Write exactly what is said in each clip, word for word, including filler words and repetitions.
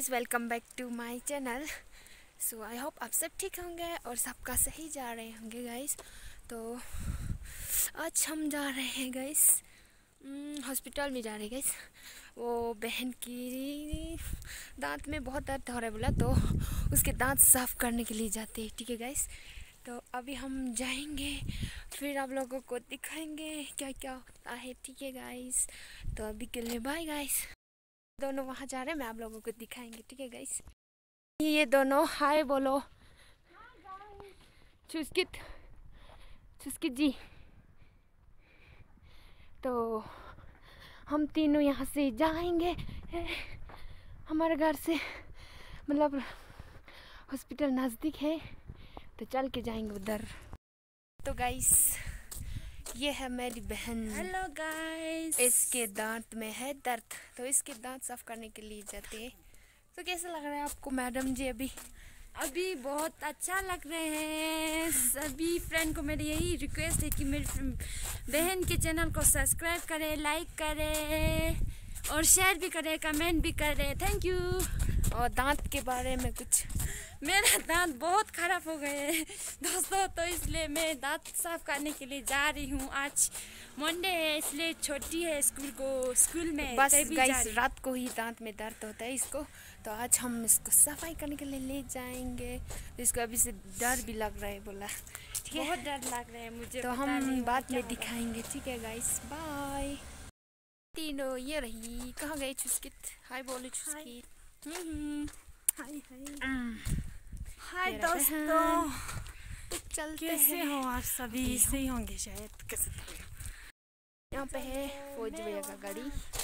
Guys, welcome back to my channel. So I hope आप सब ठीक होंगे और सबका सही जा रहे होंगे गाइस। तो आज हम जा रहे हैं गाइस, हॉस्पिटल में जा रहे हैं गाइस। वो बहन की दांत में बहुत दर्द हो रहा है बोला, तो उसके दांत साफ़ करने के लिए जाते हैं। ठीक है गाइस, तो अभी हम जाएंगे, फिर आप लोगों को दिखाएंगे क्या क्या होता है। ठीक है गाइस, तो अभी के लिए बाय गाइस। दोनों वहाँ जा रहे हैं, मैं आप लोगों को दिखाएंगे। ठीक है गाइस, ये दोनों हाय बोलो। चुस्कित चुस्कित जी। तो हम तीनों यहाँ से जाएंगे, हमारे घर से मतलब हॉस्पिटल नज़दीक है, तो चल के जाएंगे उधर। तो गाइस, ये है मेरी बहन। Hello guys. इसके दांत में है दर्द, तो इसके दांत साफ करने के लिए जाते हैं। तो कैसा लग रहा है आपको मैडम जी? अभी अभी बहुत अच्छा लग रहे हैं। सभी फ्रेंड को मेरी यही रिक्वेस्ट है कि मेरी बहन के चैनल को सब्सक्राइब करें, लाइक करें और शेयर भी करें, कमेंट भी करें। Thank you. और दांत के बारे में कुछ? मेरा दांत बहुत ख़राब हो गए हैं दोस्तों, तो इसलिए मैं दांत साफ करने के लिए जा रही हूँ। आज मंडे है, इसलिए छुट्टी है स्कूल को स्कूल में। बस गाइस, रात को ही दांत में दर्द होता है इसको, तो आज हम इसको सफाई करने के लिए ले जाएंगे। तो इसको अभी से डर भी लग रहा है बोला। ठीक है, बहुत डर लग रहा है मुझे, तो हम बाद में दिखाएंगे। ठीक है गाइस, बाय। तीनों ये रही। कहाँ गई चुस्कित? हाय बोलो चुस्कित। हाय हाय हाय दोस्तों, तो चलते कैसे हैं। हो आप सभी? सही होंगे शायद। कैसे यहाँ पे है फौज भैया का गाड़ी।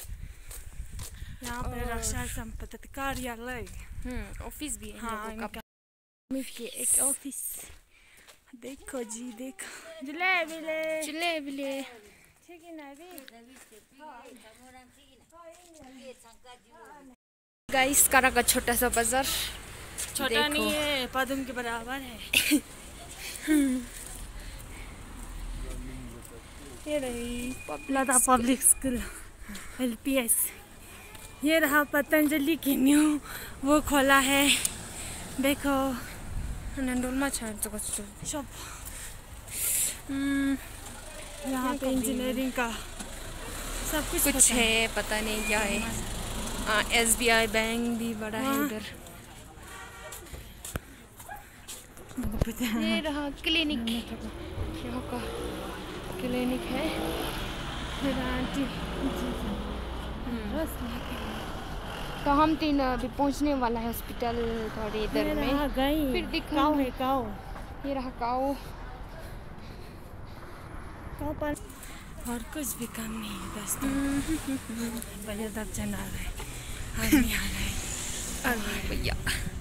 यहाँ पे रक्षा संपत्ति कार्यालय, हम्म ऑफिस भी है। हाँ, इनका के एक ऑफिस। देखो जी, देखो जलेबी ले जलेबी ले। गाइस, करा का छोटा सा बाजार, छोटा नहीं है, पदम के बराबर है। ये रही Lata public school L P S. ये रहा पतंजलि की न्यू वो खोला है, देखो। नंदोलमा छाड़ तो कुछ शॉप। यहाँ पे इंजीनियरिंग का सब कुछ कुछ है, पता नहीं क्या है। एस बी आई बैंक भी बड़ा है उधर। ये रहा क्लिनिक, यहाँ का क्लिनिक है। आंटी तो हम तीन अभी पहुँचने वाला है हॉस्पिटल थोड़ी देर में, फिर दिखाऊं। है काऊ। ये रहा काऊ। काऊ पर और कुछ भी काम नहीं है दोस्तों। भैया दर्जन आ रहा है, आदमी आ रहा है। अरे भैया,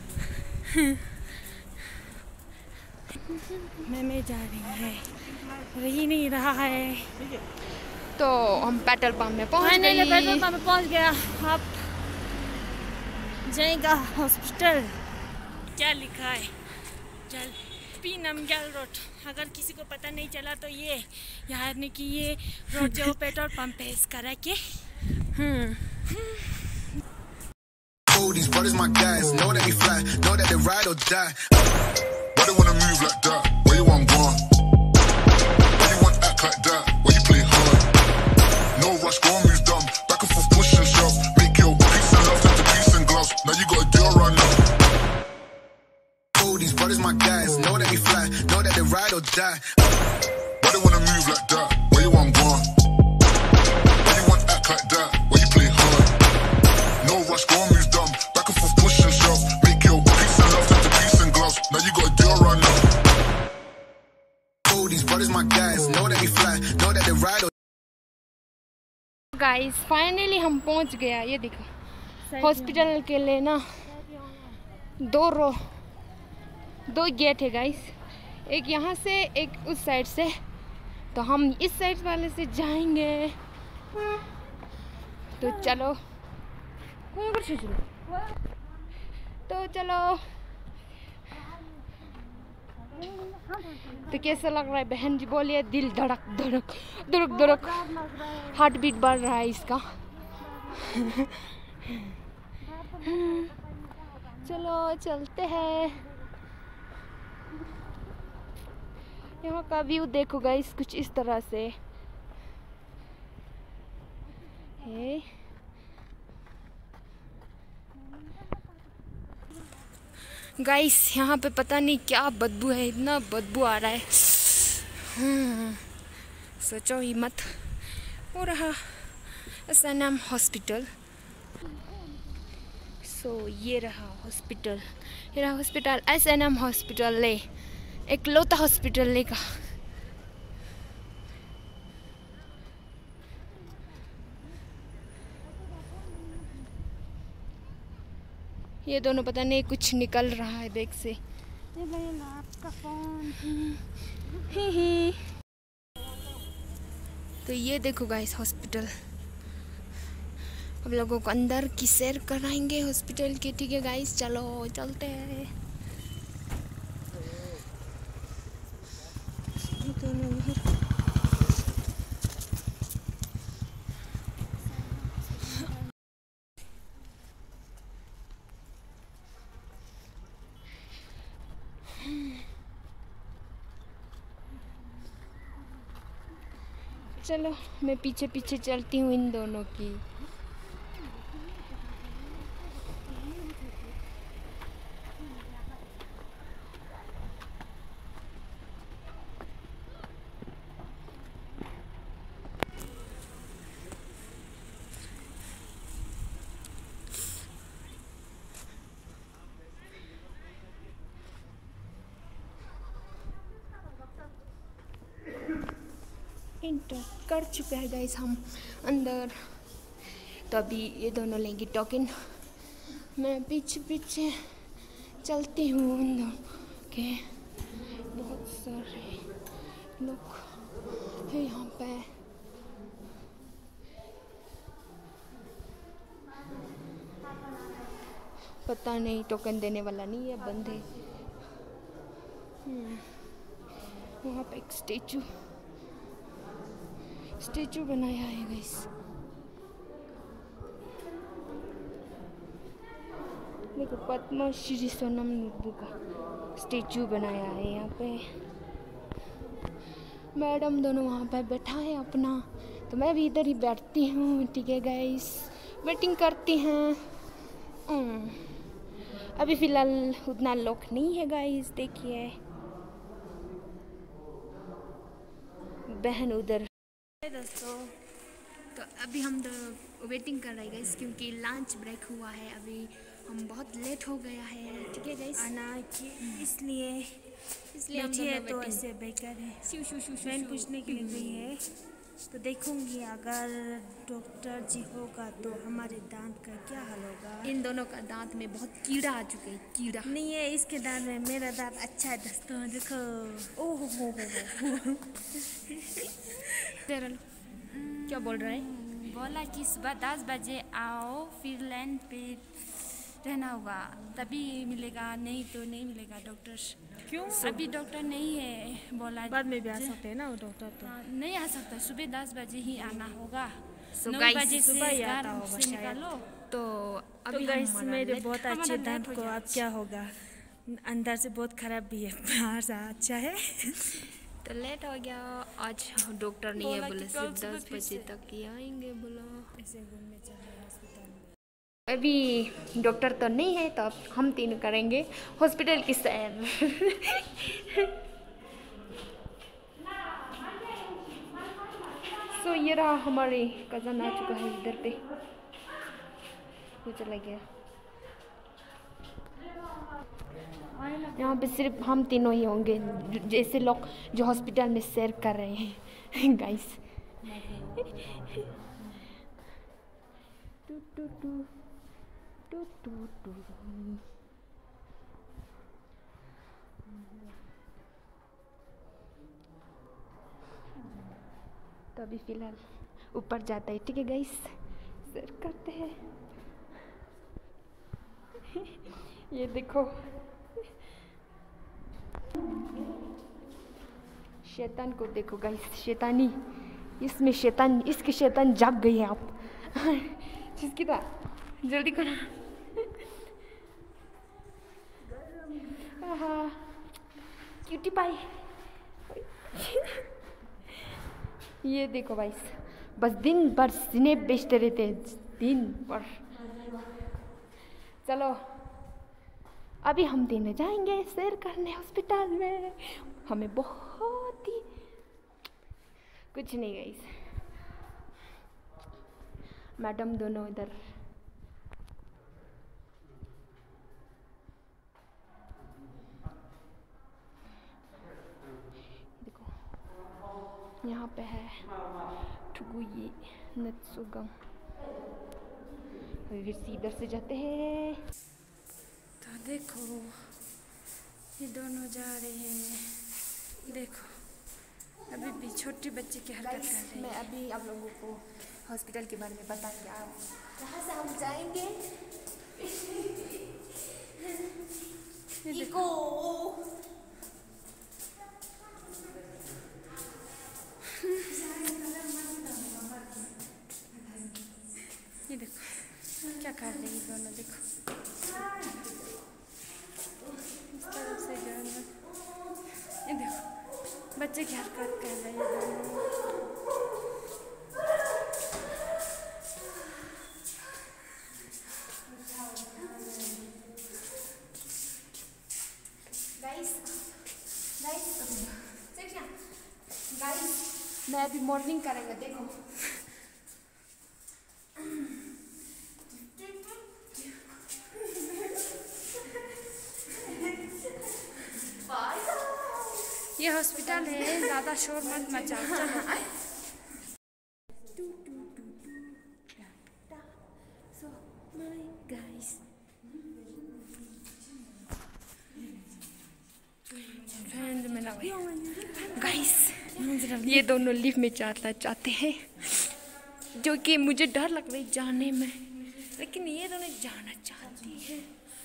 मैं नहीं जा रही है, रही नहीं रहा है। तो हम पेट्रोल पंप में पहुंच गए। नहीं, पेट्रोल पंप में पहुंच गया। आप जाएगा हॉस्पिटल। क्या लिखा है? चल पी नमग्याल रोड। अगर किसी को पता नहीं चला तो ये यहाँ ने कि ये रोड जो पेट्रोल पंप है, इसका रखे। Hmm These brothers my guys, know that we fly, know that they ride or die. Why they wanna move like that? Where you want gone? Why you want act like that? Why you play hard? No rush, go and move dumb. Back and forth, push and shove. Make your peace and love turn to peace and gloves. Now you gotta do it right now. Oh, these brothers my guys, know that we fly, know that they ride or die. Why they wanna move like that? Where you want gone? Why you want act like that? Why you play hard? No rush, go and move dumb. Back and forth, push and shove. Make your peace and love turn to peace and gloves. Now you gotta do it right now. Oh, these brothers my guys, know that we fly, know that they ride or guys, finally हम पहुंच गया। ये देखो, hospital के लिए ना दो रो दो गेट है गाइस, एक यहाँ से एक उस साइड से। तो हम इस साइड वाले से जाएंगे, तो चलो तो चलो। तो कैसा लग रहा है बहन जी? बोलिए। दिल धड़क धड़क धड़क धड़क, हार्ट बीट बढ़ रहा है इसका। चलो चलते हैं। यहाँ का व्यू देखो गाइस, कुछ इस तरह से है। गाइस यहाँ पे पता नहीं क्या बदबू है, इतना बदबू आ रहा है, हम्म, सोचो ही मत। हो रहा S N M hospital. So ये रहा हॉस्पिटल, ये रहा hospital S N M hospital ले, एकलौता हॉस्पिटल ले का। ये दोनों पता नहीं कुछ निकल रहा है बैग से। ये भैया आपका फोन। ही ही। तो ये देखो गाइस हॉस्पिटल, हम लोगों को अंदर की सैर कराएंगे हॉस्पिटल के। ठीक है गाइस, चलो चलते हैं। चलो मैं पीछे पीछे चलती हूँ इन दोनों की। इंटर कर चुके हैं गाइस हम अंदर। तो अभी ये दोनों लेंगे टोकन, मैं पीछे पीछे चलती हूँ उन दोनों के। बहुत सारे लोग हैं यहाँ पे। पता नहीं टोकन देने वाला नहीं है, बंद है। वहाँ पे एक स्टेचू स्टेचू बनाया है गाइस। देखो पद्मा श्री सोनम नुडू का स्टेचू बनाया है यहाँ पे। मैडम दोनों वहाँ पे बैठा है अपना, तो मैं भी इधर ही बैठती हूँ। ठीक है गाइस, वेटिंग करती हैं। अभी फ़िलहाल उतना लोग नहीं है गाइस। देखिए बहन उधर। दोस्तों तो अभी हम तो वेटिंग कर रहे हैं गाइस, क्योंकि लंच ब्रेक हुआ है। अभी हम बहुत लेट हो गया है। ठीक है गाइस, आना कि इसलिए इसलिए हम बैठिए दोनों तो waiting। ऐसे बेकार है। शू शू शू फ्रेंड पूछने के लिए गई है, तो देखूंगी अगर डॉक्टर जी होगा तो हमारे दांत का क्या हाल होगा। इन दोनों का दांत में बहुत कीड़ा आ चुके हैं, कीड़ा नहीं है इसके दांत में, मेरा दांत अच्छा है दोस्तों। देखो ओह हो हो हो जरा लो, क्या बोल रहा है? बोला कि सुबह दस बजे आओ, फिर लाइन पे रहना होगा तभी मिलेगा, नहीं तो नहीं मिलेगा डॉक्टर। क्यों? अभी डॉक्टर नहीं है बोला। बाद में भी आ सकते हैं ना वो डॉक्टर तो। हाँ, नहीं आ सकता, सुबह दस बजे ही आना होगा। So नौ guys, बजे से सुबह ही आता घर होगा से शायद। निकालो। तो तो अभी गाइस हमारा मेरे लेट- बहुत हमारा अच्छे लेट दांत हो को गया अब आज। क्या होगा, अंदर से बहुत खराब भी है, बाहर से अच्छा है। तो लेट हो गया आज। डॉक्टर नहीं है बोला बोले, कि कल सिर्फ सुबह दस फिर बजे से। तक ही आएंगे बोला। ऐसे घूमने चल रहे हैं हॉस्पिटल में। अभी डॉक्टर तो नहीं है, तो अब हम तीनों करेंगे हॉस्पिटल की सैर। सो ये रहा, हमारे कज़न आ चुका है इधर पे, वो चला गया। यहाँ पे सिर्फ हम तीनों ही होंगे, जैसे लोग जो हॉस्पिटल में सैर कर रहे हैं गाइस। टू टू टू टू टू टू। तो अभी फिलहाल ऊपर जाता है। ठीक है गाइस, सैर करते हैं। ये देखो शैतान को देखो गाइस, शैतानी इसमें, शैतान इसकी शैतान जाग गई है। आप जिसकी था जल्दी करो। Cutie pie. ये देखो भाई, बस दिन भर स्नैप बेचते रहते हैं, दिन भर। चलो अभी हम तीनों जाएंगे सैर करने हॉस्पिटल में। हमें बहुत ही कुछ नहीं गाइस, मैडम दोनों इधर। देखो यहाँ पे है ठुगुई नत्सुगंग। फिर सीधर से जाते हैं। तो देखो ये दोनों जा रहे हैं, देखो अभी भी छोटी बच्ची की हरकत कर रही मैं है। अभी आप लोगों को हॉस्पिटल के बारे में बताऊंगी। आप यहाँ से हम जाएंगे इको। ये देखो क्या कर रही है दोनों, देखो इस तरफ से जाना। ये देखो बच्चे की हरकत कर रहे हैं दोनों। गाइस गाइस गाइस मैं अभी मॉर्निंग करेंगे। देखो ये हॉस्पिटल है, ज़्यादा शोर मत मचाओ। चलो So my guys, गाइस ये दोनों लिफ्ट में जाना चाहते हैं, जो कि मुझे डर लग रही जाने में, लेकिन ये दोनों जाना चाहती है।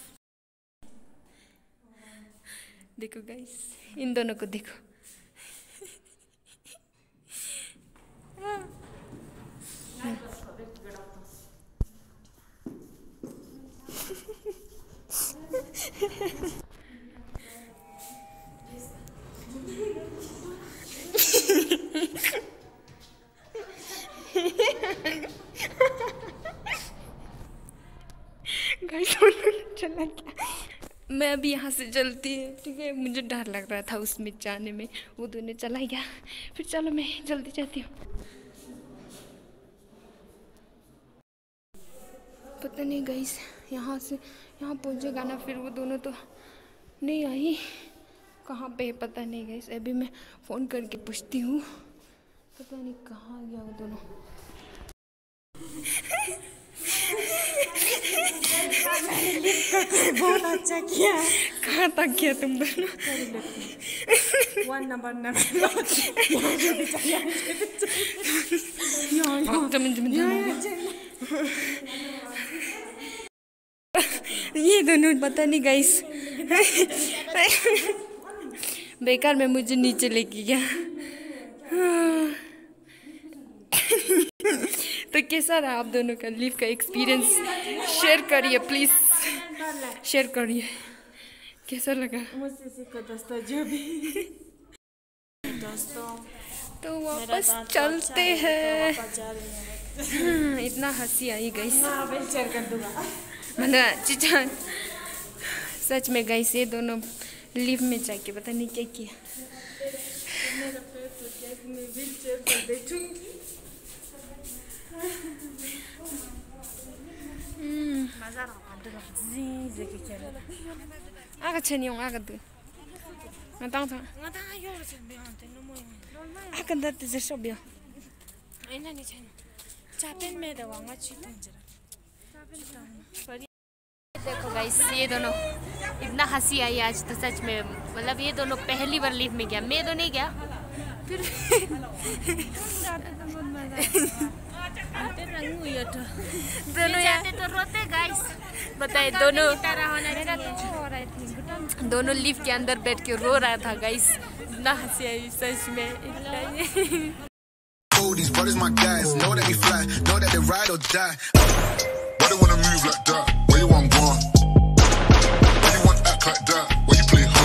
देखो गाइस इन दोनों को देखो। गाइस चला क्या, मैं अभी यहाँ से चलती है, ठीक है। मुझे डर लग रहा था उसमें जाने में, वो दोनों चला गया। फिर चलो मैं जल्दी जाती हूँ। पता नहीं गाइस यहाँ से यहाँ पहुँचेगा ना, फिर वो दोनों तो नहीं आई, कहाँ पे पता नहीं गाइस। अभी मैं फ़ोन करके पूछती हूँ, पता नहीं कहाँ गया वो दोनों। बहुत अच्छा किया। कहाँ तक किया तुम दोनों? वन नंबर नंबर ये दोनों पता नहीं गाइस बेकार में मुझे नीचे लेके गया। तो कैसा रहा आप दोनों का लिफ्ट का एक्सपीरियंस? शेयर करिए प्लीज, शेयर करिए कैसा लगा। मुझसे सीखो दोस्तों जो भी। दोस्तों तो वापस चलते हैं। इतना हंसी आई गाइस, शेयर कर दूंगा। मतलब चिचा सच में गाइस ये दोनों लिफ्ट में जाके पता नहीं क्या किया। मेरा पैर तो क्या मैं व्हीलचेयर पर बैठूंगी। मजा रहा जी जे के खेल। आगा छेनियों आगा दु नतां था ngata yo se be ante no mo Agha Dutt J सोबियो aina ni chen chapen में दवा nga chi tunjरा देखो गाइस ये दोनों इतना हंसी आई आज तो सच में, मतलब ये दोनों पहली बार लिफ्ट में गया, मैं तो नहीं गया। फिर दोनों जाते तो रोते गाइस, बताए दोनों दोनों लिफ्ट के अंदर बैठ के रो रहा था गाइस, इतना हंसी आई सच में। Oh, these brothers my guys, know that we fly, know that they ride or die. Why they wanna move like that? Where you want gone? Why you want act like that? Why you play hard?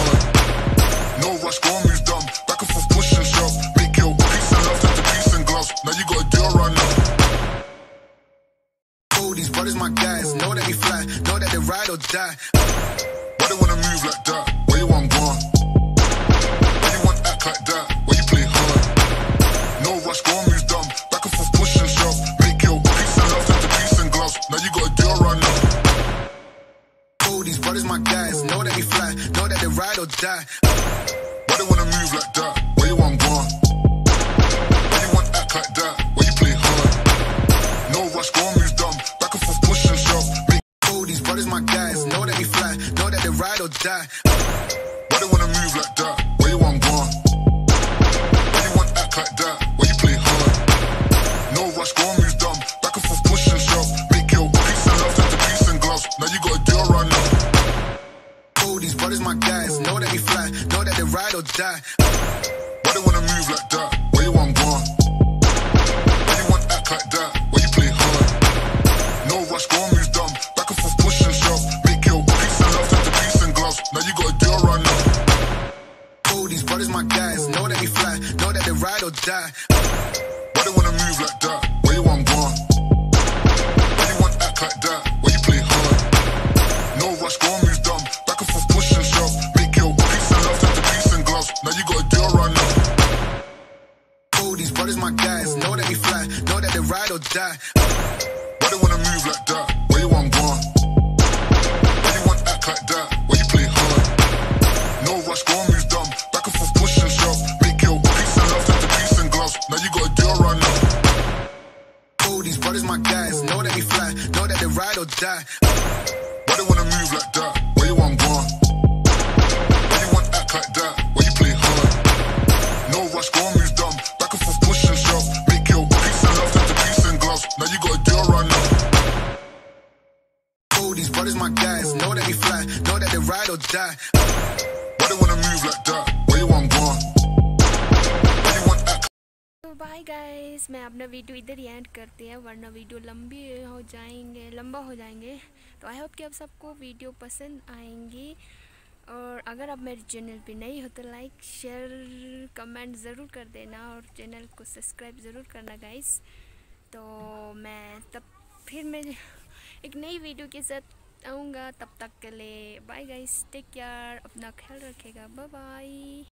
that they ride or die. Why they wanna move like that? Where you want gone? Why you want act like that? Why you play hard? No rush, go and move dumb. Back and forth, push and shove. Make your peace and love turn to peace and gloves. Now you gotta do a run now. Oh, these brothers my guys. Know that they fly, know that they ride or die. Why they wanna move like that? Where you want gone? Why you want act like that? Why you play hard? No rush, go and move dumb. Back and forth, push and shove. Make oh, these brothers my guys. Know that they fly, know that they ride or die. Why they wanna move like that? Where you want gone? Why you want act like that? Why you play hard? No rush, go and move dumb. Back and forth, push and shove. Make your peace and love turn to peace and gloves. Now you gotta do a run now. Oh, these brothers my guys. Know that they fly, know that they ride or die. Why they wanna move like that? Where you want gone? Why you want act like that? Why you play hard? No rush, go and move dumb. Back and forth, push and shove. Make your peace and love turn to peace and gloves. Now you gotta do a run now. Oh, these brothers my guys. Know that they fly, know that they ride or die. Why they wanna move like that? Where you want gone? Why you want act like that? Why you play hard? No rush, go and move dumb. Back and forth, push and shove. Make your peace and love turn to peace and gloves. Now you gotta do a run now. Oh, these brothers my guys. Know that they fly, know that they ride or die. Why they wanna move like that? Where you want gone? Why you want act like that? Why you play hard? No rush, go and move dumb. Back and forth, push and shove. Make your peace and love turn to peace and gloves. Now you gotta do a run now. Oh, these brothers my guys. Know that they fly, know that they ride or die. Why they wanna move like that? Where you want gone? Why you want act like that? Why you play hard? No rush, go and move dumb. Back and forth, push and shove. Make your peace and love turn to peace and gloves. Now you gotta do a run now. Oh, these brothers my guys. Know that they fly, know that they ride or die. Why they wanna move like that? Where you want gone? Why you want act तो bye guys, मैं अपना video इधर ही and करते हैं वरना video लंबी हो जाएंगे लंबा हो जाएंगे। तो आई होप कि आप सबको वीडियो पसंद आएंगी और अगर आप मेरे चैनल पे नई हो तो लाइक शेयर कमेंट ज़रूर कर देना और चैनल को सब्सक्राइब ज़रूर करना गाइस। तो मैं तब फिर मैं एक नई वीडियो के साथ आऊँगा, तब तक के लिए बाय गाइस, टेक केयर, अपना ख्याल रखेगा, बाय बाय।